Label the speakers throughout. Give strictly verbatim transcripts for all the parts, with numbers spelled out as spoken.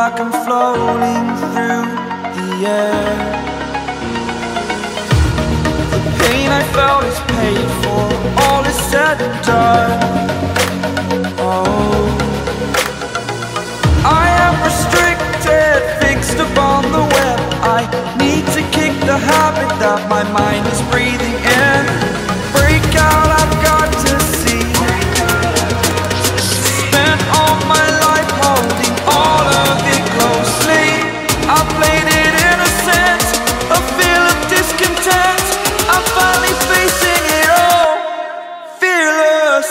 Speaker 1: like I'm floating through the air. The pain I felt is paid for, all is said and done. Oh, I am restricted, fixed upon the web. I need to kick the habit that my mind is breathing in. Break out, I've got to see. Spent all my life holding all of it closely. I played it innocent, a feel of discontent. I'm finally facing it all, fearless.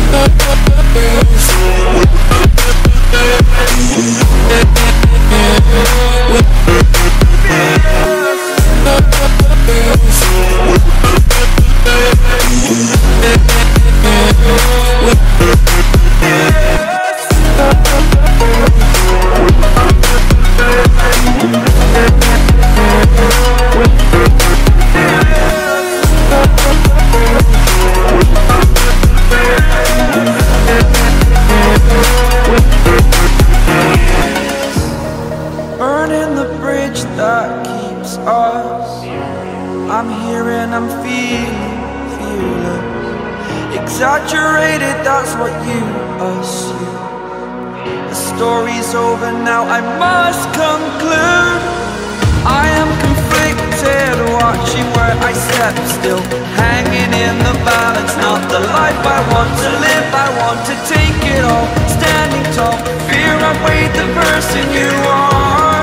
Speaker 1: Burning the bridge that keeps us. I'm here and I'm feeling fearless. Exaggerated, that's what you assume. The story's over now, I must conclude. I am conflicted, watching where I step still, hanging in the balance. Not the life I want to live, I want to take it all. Standing tall, fear I've weighed the person you are.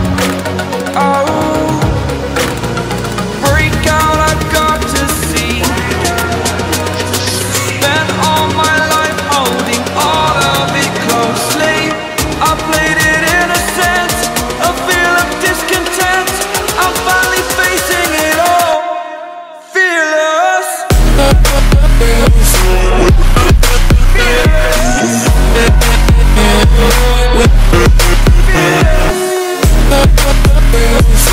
Speaker 1: Oh, break out, I've got to see. Spent all my life holding all of it closely. I played it innocent, a feel of discontent. I'm finally facing it all, fearless. Fearless.